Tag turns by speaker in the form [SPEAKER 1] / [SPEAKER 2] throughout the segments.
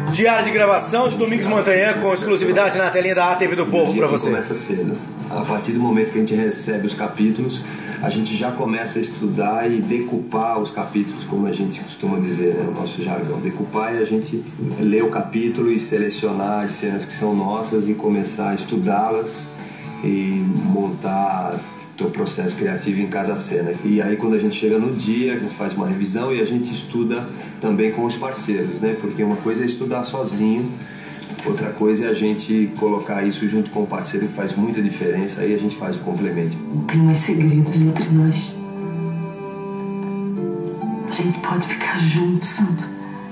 [SPEAKER 1] Diário de gravação de Domingos Montanha com exclusividade na telinha da ATV do Povo para você.
[SPEAKER 2] Começa cedo. A partir do momento que a gente recebe os capítulos, a gente já começa a estudar e decupar os capítulos, como a gente costuma dizer, né? O nosso jargão. Decupar é a gente ler o capítulo e selecionar as cenas que são nossas e começar a estudá-las e montar o processo criativo em cada cena. E aí quando a gente chega no dia, a gente faz uma revisão e a gente estuda também com os parceiros, né? Porque uma coisa é estudar sozinho, outra coisa é a gente colocar isso junto com o parceiro, que faz muita diferença, aí a gente faz o complemento.
[SPEAKER 3] Tem mais segredos entre nós. A gente pode ficar junto, Santo.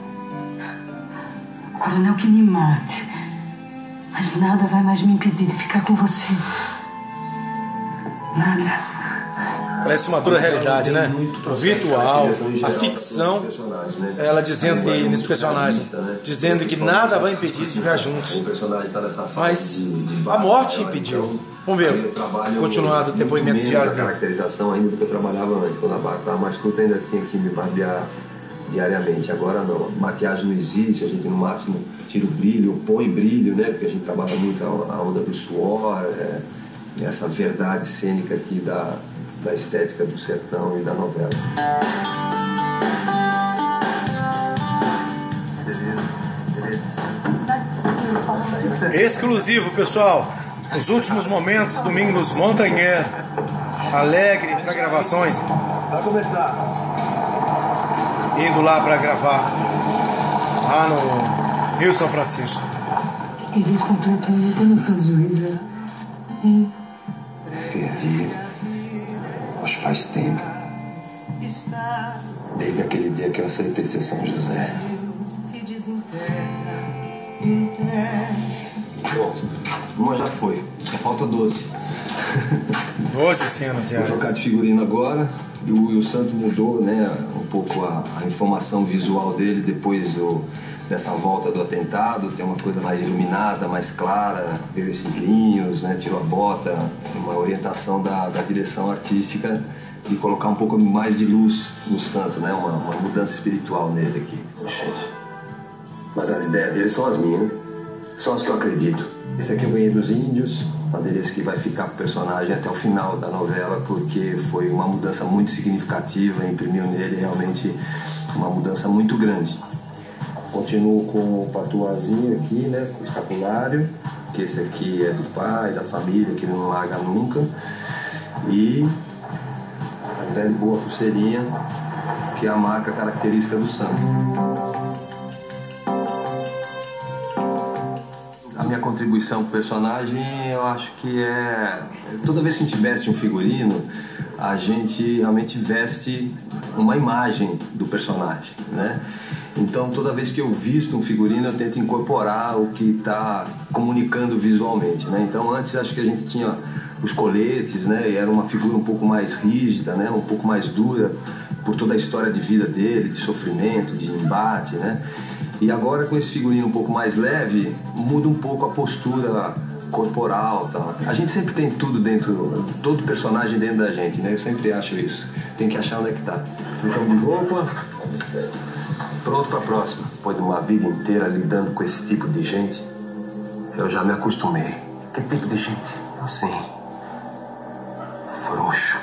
[SPEAKER 3] O coronel que me mate, mas nada vai mais me impedir de ficar com você. Nada.
[SPEAKER 1] Parece uma dura realidade, né? O virtual, a ficção, ela dizendo que nesse personagem, dizendo que nada vai impedir de ficar juntos. Mas a morte impediu. Vamos ver, continuado o depoimento diário.
[SPEAKER 2] A caracterização ainda do que eu trabalhava antes. Quando a barba estava mais curta, ainda tinha que me barbear diariamente. Agora não, maquiagem não existe, a gente no máximo tira o brilho, põe brilho, né? Porque a gente trabalha muito a onda do suor, essa verdade cênica aqui da estética do sertão e da novela.
[SPEAKER 1] Exclusivo, pessoal. Os últimos momentos, Domingos Montanha, alegre para gravações.
[SPEAKER 2] Vai começar.
[SPEAKER 1] Indo lá para gravar lá no Rio São Francisco.
[SPEAKER 3] Você queria completamente a noção juíza.
[SPEAKER 2] Perdi. Acho que faz tempo. Desde aquele dia que eu aceitei ser São José. Pronto. Uma já foi. Só falta 12.
[SPEAKER 1] 12 cenas já.
[SPEAKER 2] Vou trocar de figurino agora. E o Santo mudou, né, um pouco a informação visual dele depois dessa volta do atentado. Tem uma coisa mais iluminada, mais clara, veio esses linhos, né, tirou a bota, uma orientação da direção artística de colocar um pouco mais de luz no Santo, né, uma mudança espiritual nele aqui. Gente, mas as ideias dele são as minhas, são as que eu acredito. Esse aqui eu ganhei dos índios, um adereço que vai ficar com o personagem até o final da novela, porque foi uma mudança muito significativa, imprimiu nele realmente uma mudança muito grande. Continuo com o patuazinho aqui, né, com o escapulário, que esse aqui é do pai, da família, que não larga nunca. E a velha boa pulseirinha, que é a marca característica do santo. A minha contribuição para o personagem, eu acho que toda vez que a gente veste um figurino, a gente realmente veste uma imagem do personagem, né? Então, toda vez que eu visto um figurino, eu tento incorporar o que está comunicando visualmente, né? Então, antes acho que a gente tinha os coletes, né? E era uma figura um pouco mais rígida, né? Um pouco mais dura, por toda a história de vida dele, de sofrimento, de embate, né? E agora, com esse figurino um pouco mais leve, muda um pouco a postura corporal, tá? A gente sempre tem tudo dentro, todo personagem dentro da gente, né? Eu sempre acho isso. Tem que achar onde é que tá. Então, de roupa, pronto para a próxima. Depois de uma vida inteira lidando com esse tipo de gente, eu já me acostumei. Que tipo de gente? Assim, frouxo,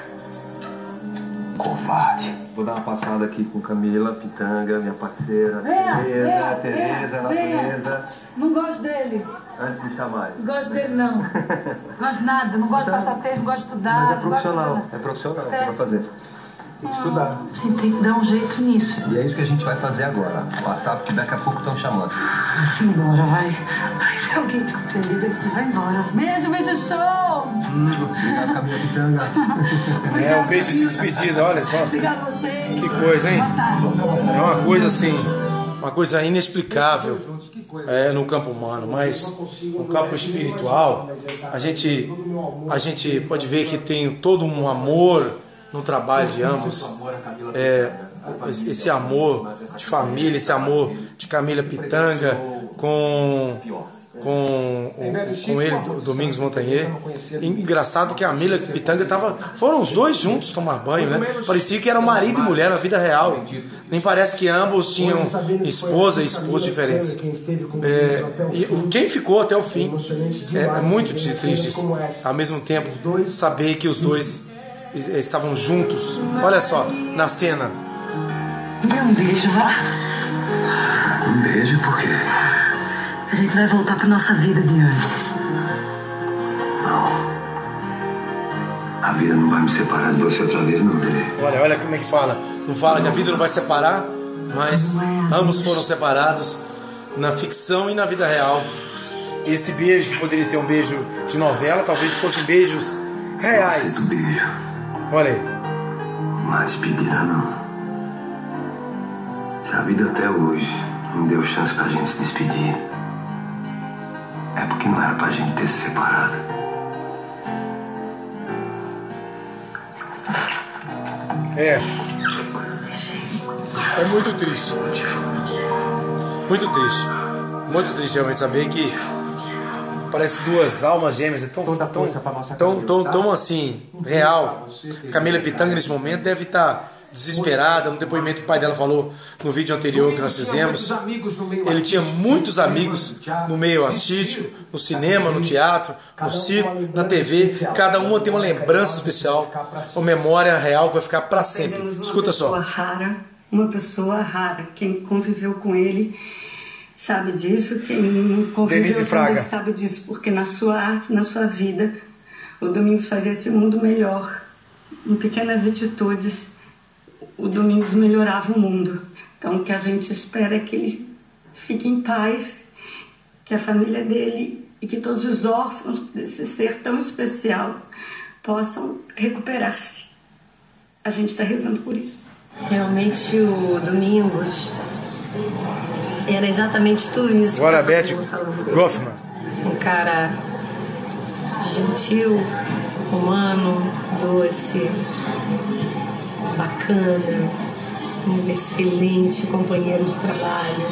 [SPEAKER 2] covarde. Vou dar uma passada aqui com Camila Pitanga, minha parceira. Tereza, natureza.
[SPEAKER 3] Não gosto dele.
[SPEAKER 2] Antes de chamar.
[SPEAKER 3] Não gosto dele, não. Gosto de nada. Não gosto de passar texto, não gosto de estudar.
[SPEAKER 2] Mas é profissional. É profissional o que vai fazer. Tem que estudar.
[SPEAKER 3] A gente tem que dar um jeito nisso.
[SPEAKER 2] E é isso que a gente vai fazer agora. Passar, porque daqui a pouco estão chamando.
[SPEAKER 3] Assim, embora, vai. Vai ser alguém surpreendido aqui. Vai embora. Beijo, beijo, show!
[SPEAKER 2] Obrigado, Camila Pitanga.
[SPEAKER 1] É um beijo de despedida, olha só.
[SPEAKER 3] Obrigado a vocês.
[SPEAKER 1] Que coisa, hein?
[SPEAKER 3] Boa tarde.
[SPEAKER 1] É uma coisa assim, uma coisa inexplicável no campo humano, mas no campo espiritual, a gente pode ver que tem todo um amor no trabalho de ambos, esse amor de família, esse amor de Camila Pitanga com com ele, Domingos Montanher. Engraçado que a Camila Pitanga foram os dois juntos tomar banho, né? Parecia que era marido e mulher na vida real. Nem parece que ambos tinham esposa e esposo diferentes. E quem ficou até o fim é muito triste, ao mesmo tempo, saber que os dois estavam juntos. Olha só, na cena.
[SPEAKER 3] Dê um beijo, vá.
[SPEAKER 2] Um beijo por quê?
[SPEAKER 3] A gente vai voltar pra nossa vida de antes.
[SPEAKER 2] Não. A vida não vai me separar de você outra vez, não, Dele.
[SPEAKER 1] Olha como é que fala. Não fala que a vida não vai separar, mas ambos foram separados na ficção e na vida real. Esse beijo, que poderia ser um beijo de novela, talvez fossem beijos reais.
[SPEAKER 2] Não beijo.
[SPEAKER 1] Olha aí.
[SPEAKER 2] Uma despedida, não. Se a vida até hoje não deu chance pra gente se despedir, é porque não era pra gente ter se separado.
[SPEAKER 1] É muito triste. Muito triste. Muito triste realmente saber que parece duas almas gêmeas. Tão assim, real. Camila Pitanga nesse momento deve estar desesperada. No depoimento que o pai dela falou no vídeo anterior que nós fizemos, ele tinha muitos amigos no meio artístico, no cinema, no teatro, no circo, na TV. Cada uma tem uma lembrança especial, uma memória real que vai ficar para sempre. Escuta só.
[SPEAKER 4] Uma pessoa rara. Quem conviveu com ele sabe disso, quem não conviveu também sabe disso, porque na sua arte, na sua vida, o Domingos fazia esse mundo melhor. Em pequenas atitudes, o Domingos melhorava o mundo. Então, o que a gente espera é que ele fique em paz, que a família dele e que todos os órfãos desse ser tão especial possam recuperar-se. A gente está rezando por isso.
[SPEAKER 5] Realmente, o Domingos era exatamente tudo isso.
[SPEAKER 1] Agora, Beth Goffman.
[SPEAKER 5] Um cara gentil, humano, doce, bacana, um excelente companheiro de trabalho.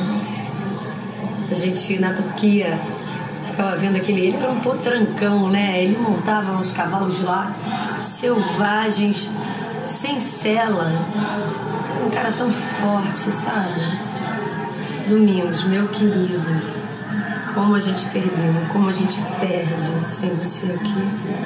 [SPEAKER 5] A gente na Turquia ficava vendo ele era um potrancão, né? Ele montava uns cavalos lá selvagens, sem sela. Um cara tão forte, sabe? Domingos, meu querido, como a gente perdeu, como a gente perde sem você aqui.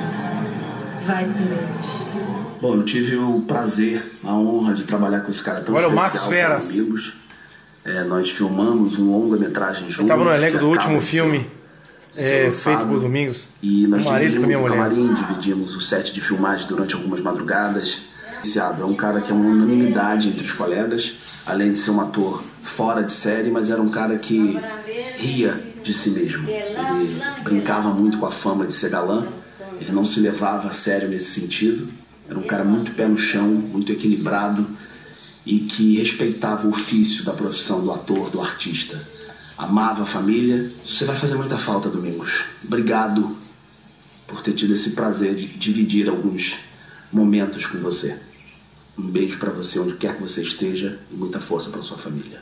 [SPEAKER 5] Vai com Deus.
[SPEAKER 6] Bom, eu tive o prazer, a honra de trabalhar com esse cara tão especial.
[SPEAKER 1] Olha o Marcos Veras.
[SPEAKER 6] Amigos. Nós filmamos um longa-metragem juntos.
[SPEAKER 1] Eu estava no elenco do último filme feito por Domingos.
[SPEAKER 6] E nós
[SPEAKER 1] dividimos o
[SPEAKER 6] camarim, dividimos o set de filmagem durante algumas madrugadas. É um cara que é uma unanimidade entre os colegas, além de ser um ator fora de série, mas era um cara que ria de si mesmo. Ele brincava muito com a fama de ser galã, ele não se levava a sério nesse sentido. Era um cara muito pé no chão, muito equilibrado e que respeitava o ofício da profissão do ator, do artista. Amava a família. Você vai fazer muita falta, Domingos. Obrigado por ter tido esse prazer de dividir alguns momentos com você. Um beijo pra você onde quer que você esteja e muita força pra sua família.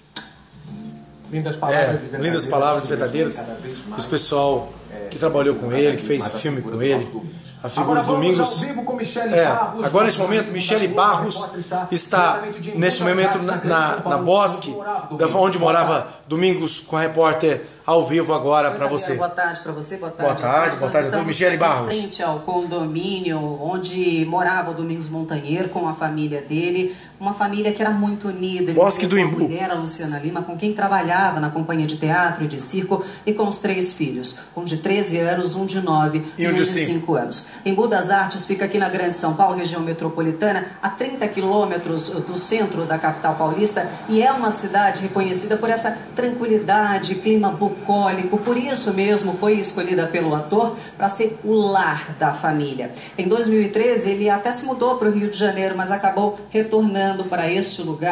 [SPEAKER 1] Lindas palavras verdadeiras. Os pessoal que trabalhou com ele, que fez filme com ele. A figura do Domingos. Agora nesse momento, Michele Barros está neste momento na Bosque, onde morava Domingos, com a repórter ao vivo agora para você.
[SPEAKER 7] Boa tarde para você, boa tarde.
[SPEAKER 1] Boa tarde, Michele Barros.
[SPEAKER 7] Em frente ao condomínio onde morava o Domingos Montanher com a família dele, uma família que era muito unida.
[SPEAKER 1] Bosque do Imbu.
[SPEAKER 7] A mulher, a Luciana Lima, com quem trabalhava na companhia de teatro e de circo, e com os 3 filhos, um de 13 anos, um de 9 e um de 5 anos. Embu das Artes fica aqui na Grande São Paulo, região metropolitana, a 30 quilômetros do centro da capital paulista, e é uma cidade reconhecida por essa tranquilidade, clima bucólico. Por isso mesmo foi escolhida pelo ator para ser o lar da família. Em 2013 ele até se mudou para o Rio de Janeiro, mas acabou retornando para este lugar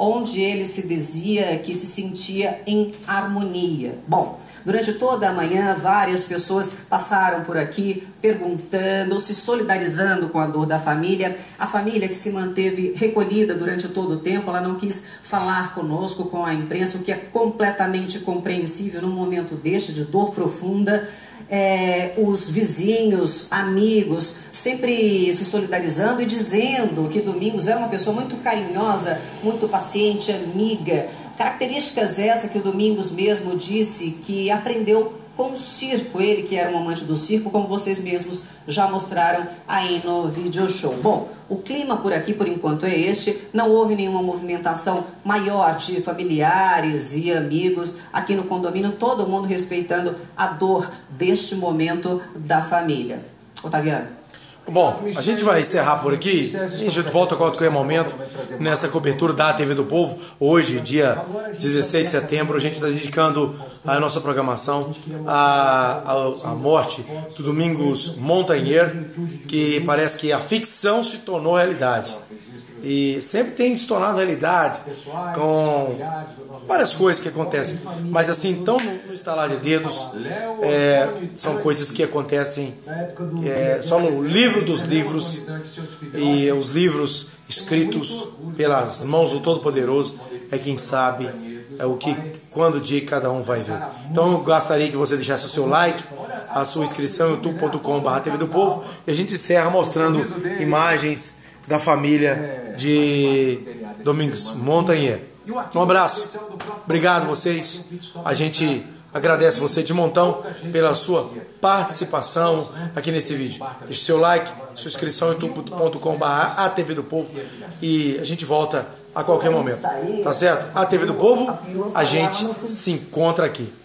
[SPEAKER 7] onde ele se dizia que se sentia em harmonia. Bom, durante toda a manhã, várias pessoas passaram por aqui perguntando, se solidarizando com a dor da família. A família que se manteve recolhida durante todo o tempo, ela não quis falar conosco, com a imprensa, o que é completamente compreensível num momento deste, de dor profunda. Os vizinhos, amigos, sempre se solidarizando e dizendo que Domingos era uma pessoa muito carinhosa, muito paciente, amiga. Características essas que o Domingos mesmo disse que aprendeu com o circo, ele que era um amante do circo, como vocês mesmos já mostraram aí no video show. Bom, o clima por aqui por enquanto é este, não houve nenhuma movimentação maior de familiares e amigos aqui no condomínio, todo mundo respeitando a dor deste momento da família. Otaviano.
[SPEAKER 1] Bom, a gente vai encerrar por aqui, a gente volta a qualquer momento nessa cobertura da TV do Povo. Hoje, dia 16 de setembro, a gente está dedicando a nossa programação à morte do Domingos Montanher, que parece que a ficção se tornou realidade. E sempre tem se tornado realidade com várias coisas que acontecem. Mas assim, tão no estalar de dedos, são coisas que acontecem só no livro dos livros. E os livros escritos pelas mãos do Todo-Poderoso é quem sabe o que, quando o dia cada um vai ver. Então eu gostaria que você deixasse o seu like, a sua inscrição em youtube.com/TV do Povo. E a gente encerra mostrando imagens da família de Domingos Montanher. Um abraço, obrigado vocês, a gente agradece você de montão pela sua participação aqui nesse vídeo. Deixe seu like, sua inscrição em youtube.com/ATV do Povo e a gente volta a qualquer momento, tá certo? A TV do Povo, a gente se encontra aqui.